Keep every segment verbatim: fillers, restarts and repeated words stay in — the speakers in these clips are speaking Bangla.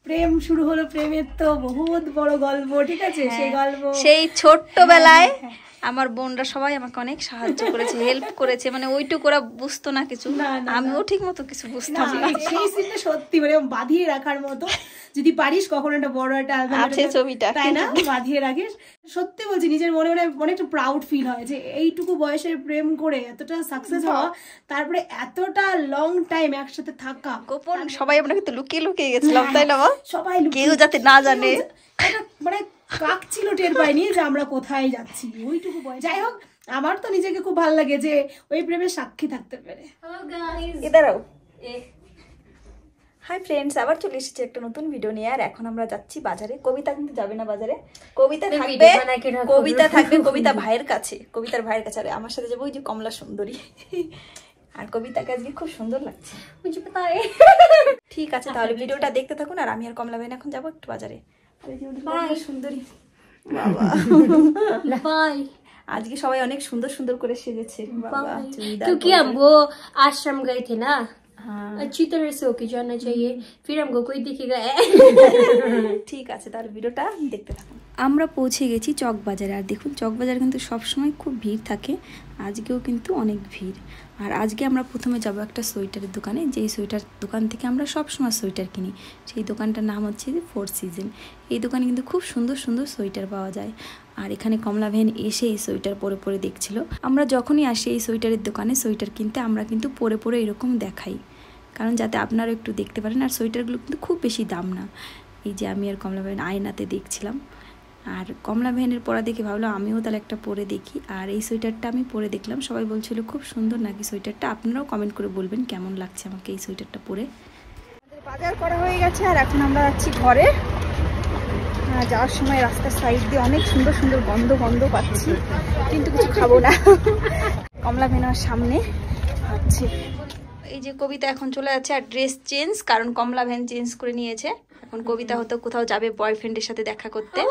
প্রেম শুরু হলো, প্রেমের তো বহুত বড় গল্প, ঠিক আছে? সেই গল্প সেই ছোট্টবেলায় আমার বোনরা সবাই আমাকে অনেক সাহায্য করেছে, হেল্প করেছে, মানে ওইটুকু ওরা বুঝতো না কিছু, আমিও ঠিক মতো কিছু বুঝতাম না। সেই সিনটা সত্যি মানে বাঁধিয়ে রাখার মতো, যদি পারিস কখনো একটা বড় একটা আছে ছবিটা, তাই না, বাঁধিয়ে রাখিস। সত্যি বলছি, নিজের মনে মনে অনেক একটু প্রাউড ফিল হয় যে এইটুকু বয়সে প্রেম করে এতটা সাকসেস হওয়া, তারপরে এতটা লং টাইম একসাথে থাকা। গোপন সবাই আমরা কিন্তু লুকিয়ে লুকিয়ে গেছিলাম, তাই না? সবাই কেউ যাতে না জানে, মানে কাক ছিল টের পাইনি যে আমরা কোথায় যাচ্ছি ওইটুকু বয়স। যাই হোক, আমার তো নিজেকে খুব ভালো লাগে যে ওই প্রেমের সাক্ষী থাকতে পেরে। এদারাও হাই ফ্রেন্ডস, আবার চলে এসেছি একটা নতুন ভিডিও নিয়ে। আর এখন আমরা যাচ্ছি বাজারে। কবিতা কিন্তু যাবে না বাজারে, কবিতা থাকবে, কবিতা থাকবে কবিতা ভাইয়ের কাছে, কবিতার ভাইয়ের কাছে। আর আমার সাথে যাবো ওই যে কমলা সুন্দরী, আর কবিতাকে আজকে খুব সুন্দর লাগছে। ঠিক আছে, তাহলে ভিডিওটা দেখতে থাকুন। আর আমি আর কমলা ভাই এখন যাবো একটু বাজারে। সুন্দরী বাবা, আজকে সবাই অনেক সুন্দর সুন্দর করে সেজেছে বাবা। क्योंकि हम वो आश्रम गए थे ना, अच्छी तरह से होके जाना चाहिए, फिर हमको कोई दिखेगा। ঠিক আছে, তাহলে ভিডিওটা দেখতে থাকুন। আমরা পৌঁছে গেছি চকবাজারে। আর দেখুন, চকবাজারে কিন্তু সবসময় খুব ভিড় থাকে, আজকেও কিন্তু অনেক ভিড়। আর আজকে আমরা প্রথমে যাব একটা সোয়েটারের দোকানে, যেই সোয়েটার দোকান থেকে আমরা সবসময় সোয়েটার কিনি। সেই দোকানটার নাম হচ্ছে যে ফোর সিজন। এই দোকানে কিন্তু খুব সুন্দর সুন্দর সোয়েটার পাওয়া যায়। আর এখানে কমলা ভ্যান এসে এই সোয়েটার পরে পরে দেখছিল। আমরা যখনই আসি এই সোয়েটারের দোকানে সোয়েটার কিনতে, আমরা কিন্তু পরে পরে এরকম দেখাই, কারণ যাতে আপনারা একটু দেখতে পারেন। আর সোয়েটারগুলো কিন্তু খুব বেশি দাম না। এই যে আমি আর কমলা ভ্যান আয়নাতে দেখছিলাম, আর কমলা ভ্যানের পরা দেখে ভাবলাম আমিও তাহলে একটা পরে দেখি। আর এই সোয়েটারটা আমি পরে দেখলাম, সবাই বলছিল খুব সুন্দর নাকি সোয়েটারটা। আপনারাও কমেন্ট করে বলবেন কেমন লাগছে আমাকে এই সোয়েটারটা পরে। বাজার করা হয়ে গেছে, আর এখন আমরা যাচ্ছি ঘরে। যাওয়ার সময় রাস্তার সাইড দিয়ে অনেক সুন্দর সুন্দর গন্ধ গন্ধ পাচ্ছি, কিন্তু কিছু খাবো না। কমলা ভ্যানের সামনে আছে এই যে কবিতা এখন চলে যাচ্ছে। আর ড্রেস চেঞ্জ, কারণ কমলা ভ্যান চেঞ্জ করে নিয়েছে। এখন কবিতা হয়তো কোথাও যাবে বয়ফ্রেন্ডের সাথে দেখা করতে।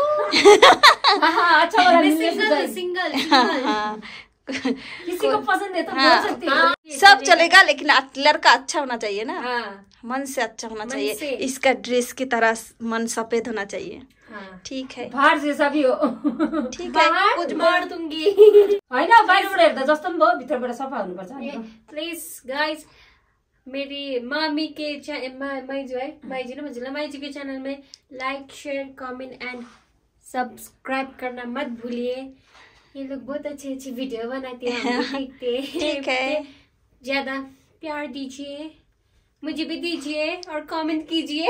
सब चलेगा, लेकिन लड़का अच्छा होना चाहिए ना, मन से अच्छा होना चाहिए। इसका ड्रेस की तरह मन सफेद होना चाहिए। ठीक है, बाहर जैसा भी हो, ठीक है, कुछ मार दूंगी हैन। बाहिरबाट हेर्दा जस्तो पनि भयो, भित्रबाट सफा हुनुपर्छ। प्लिज गाइस, मेरी मामी के माई जो है माई जी ना मजिला माई जी के चैनल में like share comment and subscribe करना मत भूलिए। ये लोग बहुत अच्छी अच्छी वीडियो बनाते हैं, हम देखते हैं। ठीक है, ज्यादा प्यार दीजिए, मुझे भी दीजिए और कमेंट कीजिए।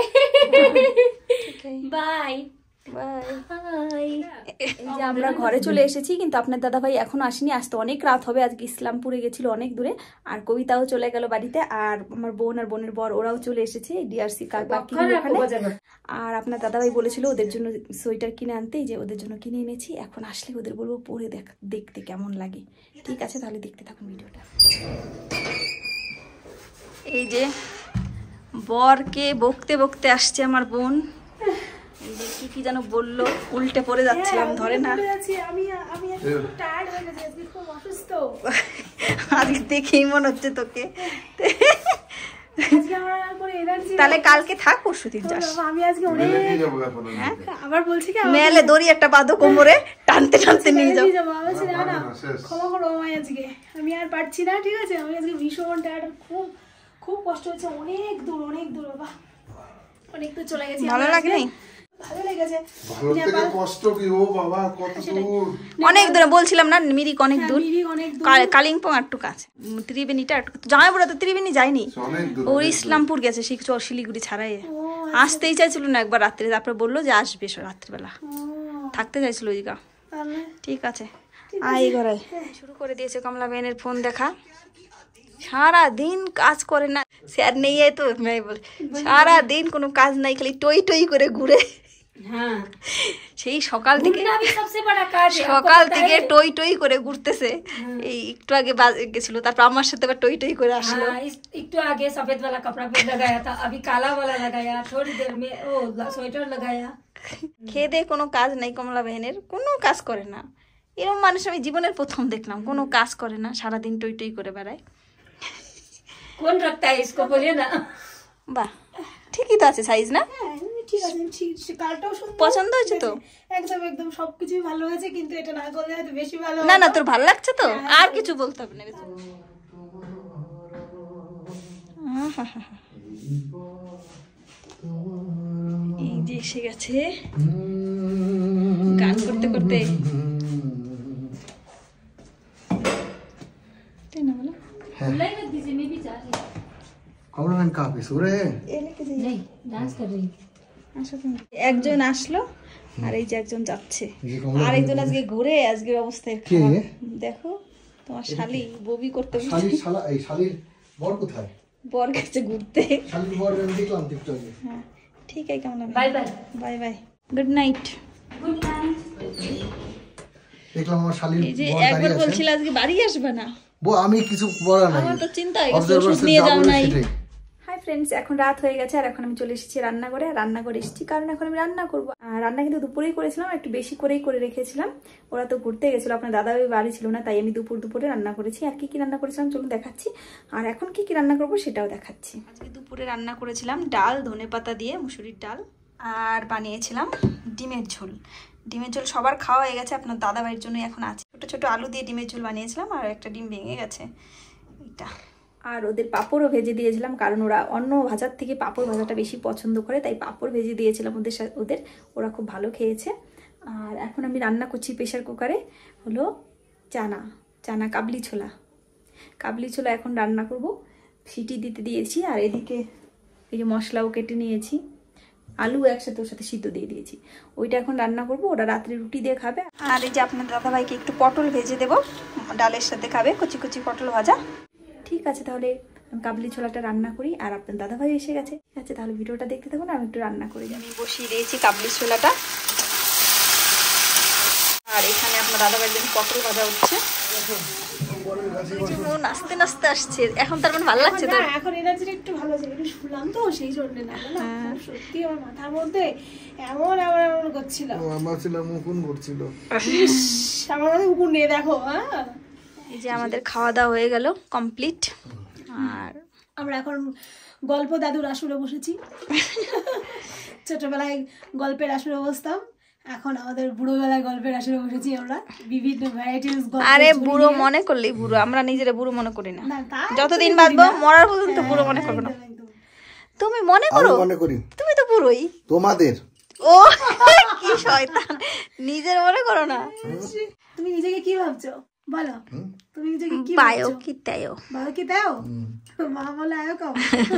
बाय এই যে আমরা ঘরে চলে এসেছি, কিন্তু আপনার দাদা ভাই এখনো আসেনি, আসতে অনেক রাত হবে। আজকে ইসলামপুরে গেছিল অনেক দূরে। আর কবিতাও চলে গেল বাড়িতে, আর আমার বোন আর বোনের বর ওরাও চলে এসেছে ডিআরসি পার্কিং ওখানে। আর আপনার দাদা ভাই বলেছিল ওদের জন্য সোয়েটার কিনে আনতে, যে ওদের জন্য কিনে এনেছি। এখন আসলে ওদের বলবো পরে দেখ দেখতে কেমন লাগে। ঠিক আছে, তাহলে দেখতে থাকুন ভিডিওটা। এই যে বরকে বকতে বকতে আসছে আমার বোন। এই যে কি কি যেন বললো, উল্টে পড়ে যাচ্ছিলাম, ধরে না। আজকে দেখেই মনে হচ্ছে তোকে। তাহলে কালকে থাক, পরশু দিন যাস। আমি আজকে আবার বলছি কি, মেলে দড়ি একটা বাঁধো কোমরে, টানতে টানতে নিয়ে যাও। ক্ষমা করো আমায়, আজকে আমি আর পারছি না। ঠিক আছে, আমি আজকে ভীষণ টায়ার্ড, খুব খুব কষ্ট হচ্ছে। অনেক দূর অনেক দূর বাবা, অনেক দূর চলে গেছি। ভালো লাগে নাই? ভালো লেগেছে। অনেক দূরে বলছিলাম না, মিরিক অনেক দূর, কালিম্পং একটু কাছে, ত্রিবেণীটা একটু। জামাইবুড়া তো ত্রিবেণী যায়নি, ও ইসলামপুর গেছে, শিলিগুড়ি ছাড়াই। আসতেই চাইছিল না একবার রাত্রে, তারপরে বললো যে আসবে রাত্রিবেলা, থাকতে চাইছিল ওইদিকা। ঠিক আছে, আই ঘরে শুরু করে দিয়েছে কমলা বেনের ফোন দেখা। সারা দিন কাজ করে না, স্যার নেই তো বলে সারা দিন কোনো কাজ নাই, খালি টই টই করে ঘুরে। সেই সকাল থেকে সকাল থেকে টই টই করে ঘুরতেছে। এই একটু আগে গেছিল, তারপর আমার সাথে আবার টই টই করে আসলো। একটু আগে সফেদ वाला कपड़ा पे लगाया था, अभी काला वाला लगाया, थोड़ी देर में ओ स्वेटर लगाया। খেয়ে দিয়ে কোনো কাজ নাই কমলা বেনের, কোনো কাজ করে না। এরকম মানুষ আমি জীবনের প্রথম দেখলাম, কোনো কাজ করে না, সারাদিন টই টই করে বেড়ায়। কোন রাখতা है इसको बोलिए ना। বাহ, ঠিকই তো আছে সাইজ না? ঠিক আছে, ঠিক কালারটাও সুন্দর, পছন্দ হয়েছে তো? একদম একদম সবকিছুই ভালো হয়েছে, কিন্তু এটা না করলে হয়তো বেশি ভালো। না না তোর ভালো লাগছে তো, আর কিছু বলতে হবে না। এই যে এসে গেছে গান করতে করতে। একজন আসলো আর এই যে একজন যাচ্ছে, আর একজন আজকে ঘুরে আজকের অবস্থায় খারাপ। দেখো তোমার শালি ববি করতে শালির শালা এই শালির বর কোথায়? বর গেছে ঘুরতে। শালির বর আমি দেখলাম টিকটকে। হ্যাঁ ঠিক আছে, কেমন লাগলো? Bye bye bye bye, good night. Good night. দেখলাম আমার শালির এই যে বর একবার দাঁড়িয়ে আছে। বলছিল আজকে বাড়ি আসবে না, বো আমি কিছু বলা নাই, আমার তো চিন্তা হয়ে গেছে ওষুধ নিয়ে যাও নাই। হাই ফ্রেন্ডস, এখন রাত হয়ে গেছে আর এখন আমি চলে এসেছি রান্নাঘরে। আর রান্নাঘরে এসেছি কারণ এখন আমি রান্না করবো। আর রান্না কিন্তু দুপুরেই করেছিলাম, একটু বেশি করেই করে রেখেছিলাম। ওরা তো ঘুরতে গেছিলো, আপনার দাদা ওই বাড়ি ছিল না, তাই আমি দুপুর দুপুরে রান্না করেছি। আর কি কি রান্না করেছিলাম চলুন দেখাচ্ছি, আর এখন কি কি রান্না করবো সেটাও দেখাচ্ছি। আজকে দুপুরে রান্না করেছিলাম ডাল, ধনেপাতা দিয়ে মুসুরির ডাল, আর বানিয়েছিলাম ডিমের ঝোল। ডিমের ঝোল সবার খাওয়া হয়ে গেছে, আপনার দাদা ভাইয়ের জন্যই এখন আছে। ছোটো ছোটো আলু দিয়ে ডিমের ঝোল বানিয়েছিলাম, আর একটা ডিম ভেঙে গেছে এটা। আর ওদের পাঁপড়ও ভেজে দিয়েছিলাম, কারণ ওরা অন্য ভাজার থেকে পাঁপড় ভাজাটা বেশি পছন্দ করে, তাই পাঁপড় ভেজে দিয়েছিলাম ওদের সাথে, ওদের ওরা খুব ভালো খেয়েছে। আর এখন আমি রান্না করছি প্রেশার কুকারে হলো চানা চানা কাবলি ছোলা। কাবলি ছোলা এখন রান্না করব, সিটি দিতে দিয়েছি। আর এদিকে এই যে মশলাও কেটে নিয়েছি, আলু একসাথে ওর সাথে সিদ্ধ দিয়ে দিয়েছি, ওইটা এখন রান্না করব। ওরা রাত্রে রুটি দিয়ে খাবে। আর এই যে আপনার দাদাভাইকে একটু পটল ভেজে দেবো, ডালের সাথে খাবে, কচি কচি পটল ভাজা। ঠিক আছে, তাহলে কাবলি ছোলাটা রান্না করি। আর আপনার দাদাভাই এসে গেছে, ঠিক আছে তাহলে ভিডিওটা দেখতে থাকুন, আমি একটু রান্না করি। আমি বসিয়ে দিয়েছি কাবলি ছোলাটা, আর এখানে আপনার দাদাভাইয়ের জন্য পটল ভাজা হচ্ছে। নাচতে নাচতে আসছে এখন, তার মানে ভালো লাগছে তো? এখন এনার্জিটা একটু ভালো আছে, একটু শুনলাম তো সেই জন্য না, সত্যি আমার মাথার মধ্যে এমন এমন এমন করছিল, আমার ছিল মুকুন করছিল, আমার মধ্যে উকুন নিয়ে দেখো। হ্যাঁ এই যে আমাদের খাওয়া দাওয়া হয়ে গেল কমপ্লিট, আর আমরা এখন গল্প দাদুর আসরে বসেছি। ছোটবেলায় গল্পের আসরে বসতাম, এখন আমাদের বুড়োবেলায় গল্পের আসরে বসেছি আমরা, বিভিন্ন ভ্যারাইটিস গল্প। আরে বুড়ো মনে করলেই বুড়ো, আমরা নিজেরা বুড়ো মনে করি না, যতদিন বাঁচবো মরার পর্যন্ত বুড়ো মনে করবো না। তুমি মনে করো? মনে করি, তুমি তো বুড়োই তোমাদের। ও কি শয়তান, নিজের মনে করো না। তুমি নিজেকে কি ভাবছো বলো? তুমি নিজেকে কি বায়ো কি তাইও, বায়ো কি তাইও, মা বলে আয়ো কম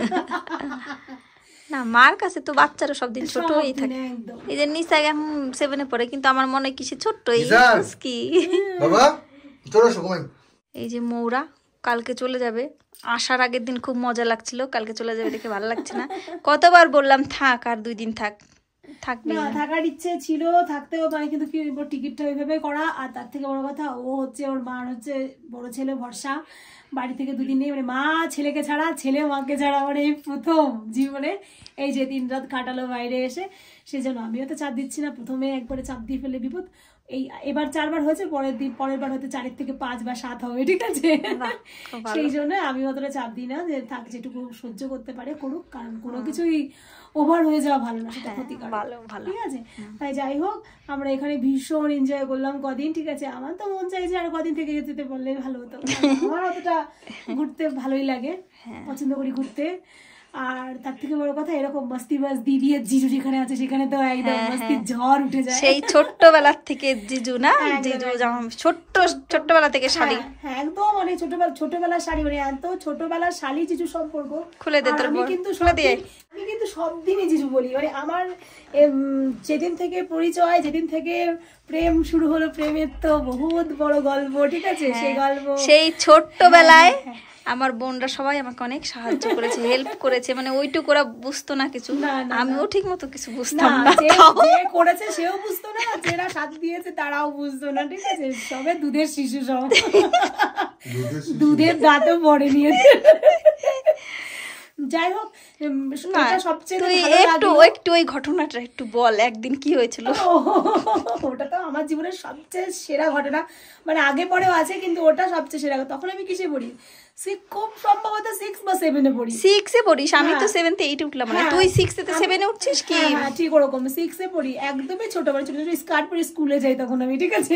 না। মার কাছে তো বাচ্চারা সব দিন ছোটই থাকে। এই যে নিশা এখন সেভেনে পড়ে, কিন্তু আমার মনে হয় কিছু ছোট্টই কি বাবা চলো ঘুমাই। এই যে মৌরা কালকে চলে যাবে, আসার আগের দিন খুব মজা লাগছিল, কালকে চলে যাবে দেখে ভালো লাগছে না। কতবার বললাম থাক, আর দুই দিন থাক, থাকবে না। থাকার ইচ্ছে ছিল, থাকতেও পারে, কিন্তু কি টিকিটটা ওইভাবে করা। আর তার থেকে বড় কথা, ও হচ্ছে ওর মার হচ্ছে বড় ছেলে ভরসা, বাড়ি থেকে দুদিন নেই, মানে মা ছেলেকে ছাড়া, ছেলে মাকে ছাড়া, মানে এই প্রথম জীবনে এই যে দিন রাত কাটালো বাইরে এসে। সেজন্য আমিও তো চাপ দিচ্ছি না, প্রথমে একবারে চাপ দিয়ে ফেলে বিপদ। এই এবার চারবার হয়েছে, পরের দিন পরের বার হয়তো চারের থেকে পাঁচ বা সাত হবে, ঠিক আছে? সেই জন্য আমি অতটা চাপ দিই না, যে থাক যেটুকু সহ্য করতে পারে করুক, কারণ কোনো কিছুই ওভার হয়ে যাওয়া ভালো না, সেটা ক্ষতিকর, ঠিক আছে? তাই যাই হোক, আমরা এখানে ভীষণ এনজয় করলাম কদিন, ঠিক আছে? আমার তো মন চাইছে আর কদিন থেকে যেতে পারলে ভালো হতো, আমার অতটা ঘুরতে ভালোই লাগে, পছন্দ করি ঘুরতে। আর তার থেকে বড় কথা, এরকম মস্তি বাস দিদি আর জিজু যেখানে আছে সেখানে তো একদম মস্তির ঝড় উঠে যায়। সেই ছোট্টবেলার থেকে জিজু না, জিজু যেমন ছোট্ট ছোট্টবেলা থেকে শালি, হ্যাঁ একদম, মানে ছোটবেলা ছোটবেলার শাড়ি, মানে এত ছোটবেলার শালি জিজু সম্পর্ক। খুলে দে তোর, আমি কিন্তু আমি কিন্তু সব দিনই জিজু বলি, মানে আমার যেদিন থেকে পরিচয়, যেদিন থেকে প্রেম শুরু হলো, প্রেমের তো বহুত বড় গল্প, ঠিক আছে? সেই গল্প সেই ছোট্টবেলায় আমার বোনরা সবাই আমাকে অনেক সাহায্য করেছে, হেল্প করেছে, মানে ওইটুকু ওরা বুঝতো না কিছু, আমিও ঠিক মতো কিছু বুঝতাম না। যে করেছে সেও বুঝতো না, যারা সাথ দিয়েছে তারাও বুঝতো না, ঠিক আছে? সবে দুধের শিশু, সব দুধের দাঁতও পড়ে নিয়েছে। যাই হোক, সবচেয়ে একটু একটু ওই ঘটনাটা একটু বল, একদিন কি হয়েছিল? ওটা তো আমার জীবনের সবচেয়ে সেরা ঘটনা, মানে আগে পরেও আছে, কিন্তু ওটা সবচেয়ে সেরা। তখন আমি কিসে পড়ি? সিক্স খুব সম্ভবত সিক্স বা সেভেনে পড়ি। সিক্সে পড়িস? আমি তো সেভেন থেকে এইটে উঠলাম, মানে তুই সিক্সে থেকে সেভেনে উঠছিস কি? হ্যাঁ ঠিক ওরকম সিক্সে পড়ি, একদমই ছোট মানে ছোট ছোট স্কার্ট পরে স্কুলে যাই তখন আমি, ঠিক আছে।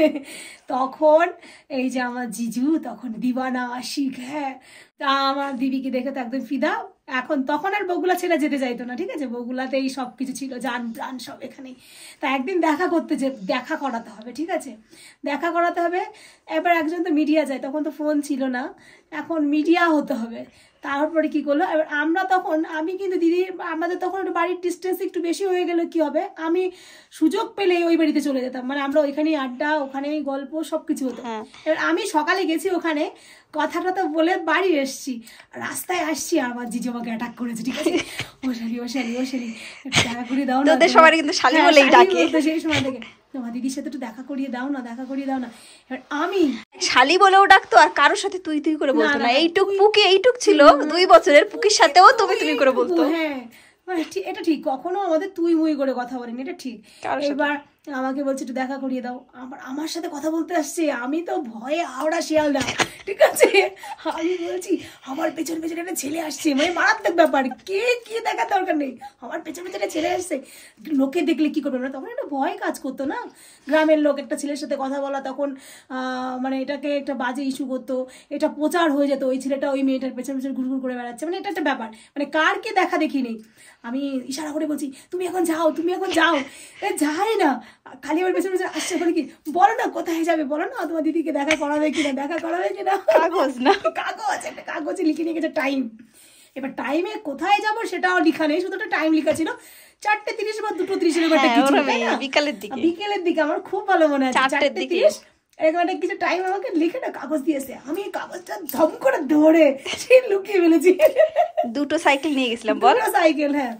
তখন এই যে আমার জিজু তখন দিবানা আশিক, হ্যাঁ তা আমার দিদিকে দেখে তো একদম ফিদা। এখন তখন আর বগুলা ছেড়ে যেতে চাইতো না, ঠিক আছে, বগুলাতেই সব কিছু ছিল, জান প্রাণ সব এখানেই। তা একদিন দেখা করতে যে দেখা করাতে হবে, ঠিক আছে, দেখা করাতে হবে। এবার একজন তো মিডিয়া যায়, তখন তো ফোন ছিল না, এখন মিডিয়া হতে হবে। তারপরে কি করলো, এবার আমরা তখন আমি কিন্তু দিদি আমাদের তখন একটু বাড়ির ডিস্টেন্স একটু বেশি হয়ে গেলে কি হবে, আমি সুযোগ পেলে ওই বাড়িতে চলে যেতাম, মানে আমরা ওইখানেই আড্ডা, ওখানেই গল্প সব কিছু হতো। এবার আমি সকালে গেছি ওখানে, কথা টথা বলে বাড়ি এসছি, রাস্তায় আসছি আর আমার জিজু আমাকে অ্যাটাক করেছে, ঠিক আছে, ও শালি ও শালি ও শালি দেখা করে দাও না, তোদের সবাই কিন্তু শালি বলেই ডাকে সেই সময় থেকে, তোমার দিদির সাথে একটু দেখা করিয়ে দাও না, দেখা করিয়ে দাও না। এবার আমি শালি বলেও ডাকতো, আর কারোর সাথে তুই তুই করে বলতো না। এইটুক পুকি এইটুক ছিল দুই বছরের, পুকির সাথেও তুমি তুমি করে বলতো। হ্যাঁ মানে এটা ঠিক, কখনো আমাদের তুই মুই করে কথা বলিনি, এটা ঠিক। এবার আমাকে বলছে একটু দেখা করিয়ে দাও, আমার আমার সাথে কথা বলতে আসছে, আমি তো ভয়ে আওড়া শিয়াল না, ঠিক আছে, আমি বলছি আমার পেছন পেছনে একটা ছেলে আসছে, মানে মারাত্মক ব্যাপার, কে কে দেখার দরকার নেই, আমার পেছন পেছনে ছেলে আসছে, লোকে দেখলে কি করবে না, তখন একটা ভয় কাজ করতো না, গ্রামের লোক একটা ছেলের সাথে কথা বলা তখন মানে এটাকে একটা বাজে ইস্যু করতো, এটা প্রচার হয়ে যেত, ওই ছেলেটা ওই মেয়েটার পেছন পেছন ঘুরঘুর করে বেড়াচ্ছে, মানে এটা একটা ব্যাপার, মানে কার কে দেখা দেখি নেই। আমি ইশারা করে বলছি তুমি এখন যাও, তুমি এখন যাও, এ যায় না, খালি আমার পেছনে পেছনে আসছে, বলে কি বলো না কোথায় যাবে, বলো না তোমার দিদিকে দেখা করাবে কিনা, দেখা করাবে কিনা, কাগজ না কাগজ, একটা কাগজে লিখে নিয়ে গেছে টাইম। এবার টাইমে কোথায় যাবো সেটাও লিখা নেই, শুধু একটা টাইম লিখা ছিল, চারটে তিরিশ বা দুটো ত্রিশের বিকালের দিকে, বিকেলের দিকে আমার খুব ভালো মনে আছে, চারটে তিরিশ এরকম একটা কিছু টাইম আমাকে লিখে না কাগজ দিয়েছে, আমি কাগজটা ধম করে ধরে সে লুকিয়ে ফেলেছি। দুটো সাইকেল নিয়ে গেছিলাম, বল সাইকেল, হ্যাঁ।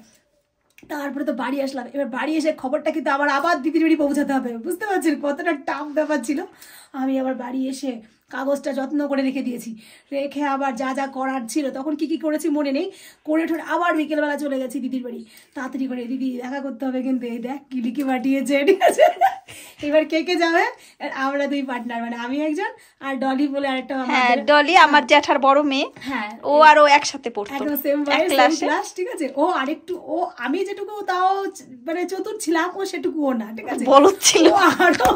তারপরে তো বাড়ি আসলাম, এবার বাড়ি এসে খবরটা কিন্তু আবার আবার দিদির বাড়ি পৌঁছাতে হবে, বুঝতে পারছেন কতটা টাফ ব্যাপার ছিল। আমি আবার বাড়ি এসে কাগজটা যত্ন করে রেখে দিয়েছি, রেখে আবার যা যা করার ছিল তখন কি কি করেছি মনে নেই, করে ঠোর আবার বিকেলবেলা চলে গেছি দিদির বাড়ি, তাড়াতাড়ি করে দিদি দেখা করতে হবে কিন্তু, এই দেখ কি লিখে পাঠিয়েছে, ঠিক আছে। এবার কে কে যাবে, আমরা দুই পার্টনার, মানে আমি একজন আর ডলি বলে আরেকটা, হ্যাঁ ডলি আমার জ্যাঠার বড় মেয়ে, হ্যাঁ ও আর ও একসাথে পড়তো, একদম সেম ক্লাস, ঠিক আছে। ও আরেকটু, ও আমি যেটুকু তাও মানে চতুর ছিলাম, ও সেটুকু ও না, ঠিক আছে, বলদ ছিল আরো,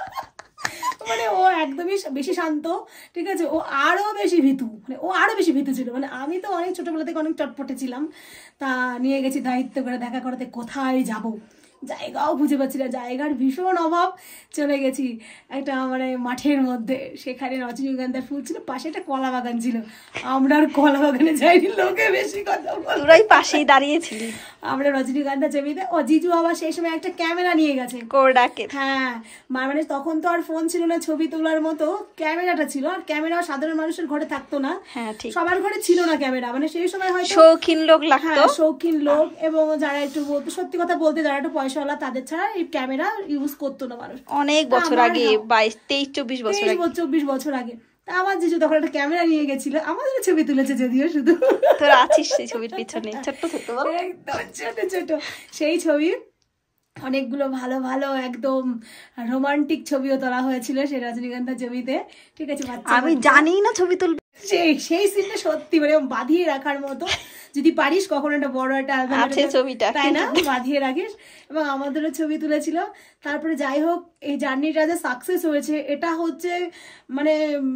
মানে ও একদমই বেশি শান্ত, ঠিক আছে, ও আরো বেশি ভীতু, মানে ও আরো বেশি ভীতু ছিল, মানে আমি তো অনেক ছোটবেলা থেকে অনেক চটপটে ছিলাম। তা নিয়ে গেছি দায়িত্ব করে দেখা করাতে, কোথায় যাব জায়গাও খুঁজে পাচ্ছি না, জায়গার ভীষণ অভাব, চলে গেছি একটা মানে মাঠের মধ্যে, সেখানে রজনীগন্ধার ফুল ছিল, পাশে একটা কলা বাগান ছিল, আমরা আর কলা বাগানে যাইনি, লোকে বেশি কথা তোরাই পাশেই দাঁড়িয়েছিলি, আমরা রজনীগন্ধা জমিতে। ও জিজু আবার সেই সময় একটা ক্যামেরা নিয়ে গেছে, কোডাকের, হ্যাঁ মানে তখন তো আর ফোন ছিল না ছবি তোলার মতো, ক্যামেরাটা ছিল, আর ক্যামেরা সাধারণ মানুষের ঘরে থাকতো না, হ্যাঁ ঠিক, সবার ঘরে ছিল না ক্যামেরা, মানে সেই সময় হয়তো শৌখিন লোক লাগতো, শৌখিন লোক এবং যারা একটু বলতো, সত্যি কথা বলতে যারা একটু পয়সাওয়ালা তাদের ছাড়া এই ক্যামেরা ইউজ করতো না মানুষ, অনেক বছর আগে, বাইশ তেইশ চব্বিশ বছর আগে, চব্বিশ বছর আগে। তা আমার জিজু তখন একটা ক্যামেরা নিয়ে গেছিল, আমাদের ছবি তুলেছে যদিও, শুধু তোর আছিস সেই ছবির পিছনে, ছোট্ট ছোট্ট একদম ছোট ছোট সেই ছবি, অনেকগুলো ভালো ভালো একদম রোমান্টিক ছবিও তোলা হয়েছিল সেই রজনীগন্ধার জমিতে, ঠিক আছে। আমি জানি না ছবি তুলবে, সেই সেই সিনটা সত্যি মানে বাঁধিয়ে রাখার মতো, যদি পারিস কখনো একটা বড় একটা আছে ছবিটা, তাই না, বাঁধিয়ে রাখিস। এবং আমাদেরও ছবি তুলেছিল। তারপরে যাই হোক এই জার্নিটা যে সাকসেস হয়েছে এটা হচ্ছে মানে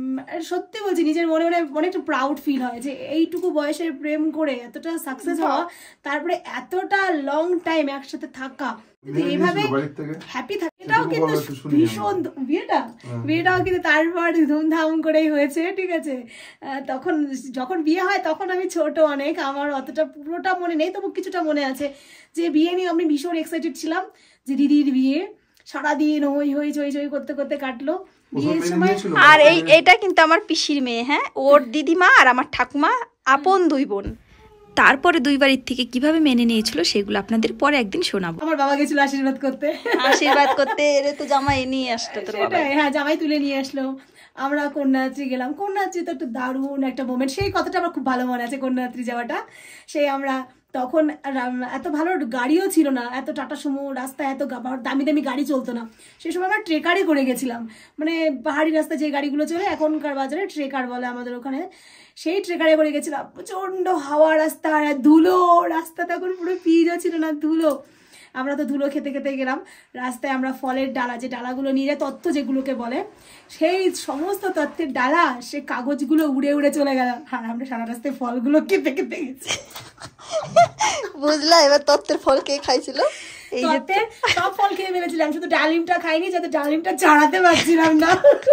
সত্যি বলছি নিজের মনে মনে অনেকটা প্রাউড ফিল হয় যে এইটুকু বয়সে প্রেম করে এতটা সাকসেস হওয়া, তারপরে এতটা লং টাইম একসাথে থাকা, এইভাবে হ্যাপি থাকে, এটাও কিন্তু ভীষণ বিয়েটা বিয়েটাও কিন্তু তারপর ধুমধাম করেই হয়েছে, ঠিক আছে। তখন যখন বিয়ে হয় তখন আমি ছোট অনেক, আমার অতটা পুরোটা মনে নেই, তবু কিছুটা মনে আছে যে বিয়ে নিয়ে আমি ভীষণ এক্সাইটেড ছিলাম যে দিদির বিয়ে, সারাদিন হই হই চই চই করতে করতে কাটলো বিয়ের সময়। আর এই এটা কিন্তু আমার পিসির মেয়ে, হ্যাঁ ওর দিদিমা আর আমার ঠাকুমা আপন দুই বোন। তারপরে দুই বাড়ির থেকে কিভাবে মেনে নিয়েছিল সেগুলো আপনাদের পরে একদিন শোনাবো। আমার বাবা গেছিল আশীর্বাদ করতে, আশীর্বাদ করতে এর তো জামাই নিয়ে আসতো তোর বাবা, হ্যাঁ জামাই তুলে নিয়ে আসলো। আমরা কন্যাযাত্রী গেলাম, কন্যাযাত্রী তো একটা দারুণ একটা মোমেন্ট, সেই কথাটা আমার খুব ভালো মনে আছে কন্যাযাত্রী যাওয়াটা। সেই আমরা তখন রা- এত ভালো গাড়িও ছিল না, এত টাটা সুমো রাস্তায় এত গা- দামি দামি গাড়ি চলতো না। সেই সময় আমরা ট্রেকারে করে গেছিলাম, মানে পাহাড়ি রাস্তায় যে গাড়িগুলো চলে এখনকার বাজারে ট্রেকার বলে আমাদের ওখানে, সেই ট্রেকারে করে গেছিলাম। প্রচণ্ড হাওয়া রাস্তা আর ধুলো, রাস্তা তখন পুরো পিচও ছিল না, ধুলো। আমরা তো ধুলো খেতে খেতে গেলাম। রাস্তায় আমরা ফলের ডালা, যে ডালাগুলো নিয়ে যায় তত্ত্ব যেগুলোকে বলে, সেই সমস্ত তত্ত্বের ডালা সে কাগজগুলো উড়ে উড়ে চলে গেল, আর আমরা সারা রাস্তায় ফলগুলো খেতে খেতে গেছি। বুঝলা? এবার তত্ত্বের ফল কে খাইছিল? এই যে তত্ত্বের সব ফল খেয়ে ফেলেছিলাম, শুধু ডালিমটা খাইনি, যাতে ডালিমটা চাড়াতে পারছিলাম না।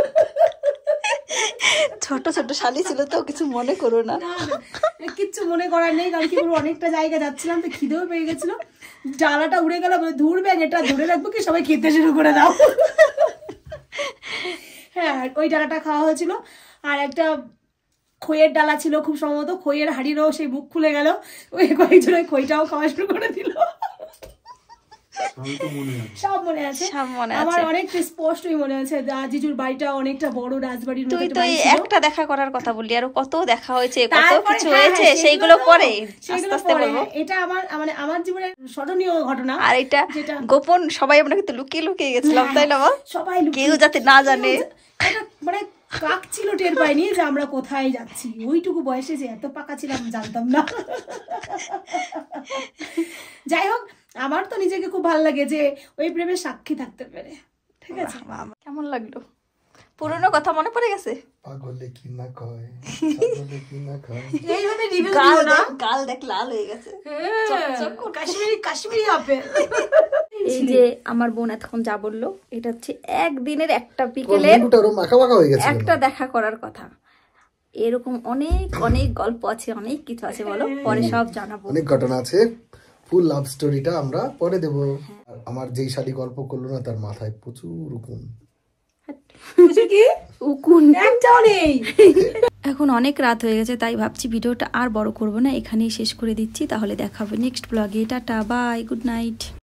ছোট ছোট শালি ছিল তো, কিছু মনে করো না। না, না, কিচ্ছু মনে করার নেই, কারণ কি বলবো, অনেকটা জায়গা যাচ্ছিলাম তো খিদেও পেয়ে গেছিল। ডালাটা উড়ে গেল, বলে ধুর ব্যাগ, এটা ধরে রাখবো কি, সবাই খেতে শুরু করে দাও। হ্যাঁ, ওই ডালাটা খাওয়া হয়েছিল। আর একটা খইয়ের ডালা ছিল, খুব সম্ভবত খইয়ের হাড়িরও সেই মুখ খুলে গেল, ওই কয়েকজন ওই খইটাও খাওয়া শুরু করে দিল। সব মনে আছে, সব মনে আমার আছে। অনেকটা স্পষ্টই মনে আছে। দা- জিজুর বাড়িটা অনেকটা বড়, রাজবাড়ির মতো তুই একটা তো বাড়ি এই ছিল। একটা দেখা করার কথা বললি, আর কত দেখা হয়েছে, কত তারপরে কিছু হ্যাঁ, হয়েছে, হ্যাঁ, সেইগুলো তো- পরে সেগুলো আস্তে আস্তে পরে। বলবো। এটা আমার মানে আমার জীবনের স্মরণীয় ঘটনা। আর এটা যেটা গোপন, সবাই আমরা কিন্তু লুকিয়ে লুকিয়ে গেছিলাম, তাই না? বল? সবাই লুকিয়ে- কেউ যাতে না জানে। কেউ যা- এটা মানে কাক ছিল টের পাইনি যে আমরা কোথায় যাচ্ছি। ওইটুকু বয়সে যে এত পাকা ছিলাম জানতাম না। যাই হোক, আমার তো নিজেকে খুব ভালো লাগে যে ওই প্রেমের সাক্ষী থাকতে পেরে। ঠিক আছে, বাবা, কেমন লাগলো? পুরনো কথা মনে পড়ে গেছে? পাগলে কি না কয়, পাগলে কি না কয়। এইভাবে রিভিউ গাল দিও না। দেখ, গাল দেখ লাল হয়ে গেছে। হ্যাঁ, কাশ্মীরি কাশ্মীরি আপেল। এই যে আমার বোন এতক্ষণ যা বললো, এটা হচ্ছে একদিনের একটা তোমার বিকেলের মুখটা ওরম মাখা মাখা হয়ে গেছে কেন? একটা দেখা করার কথা। এরকম অনেক অনেক গল্প আছে, অনেক কিছু আছে, বলো পরে সব জানাবো। অনেক ঘটনা আছে, ফুল লাভ স্টোরিটা আমরা পরে দেব। আর আমার যেই শালি গল্প করলো না, তার মাথায় প্রচুর উকুন। কি উকুন একটাও নেই। এখন অনেক রাত হয়ে গেছে, তাই ভাবছি ভিডিওটা আর বড় করব না, এখানেই শেষ করে দিচ্ছি। তাহলে দেখা হবে নেক্সট ব্লগে। Ta-ta, bye, good night.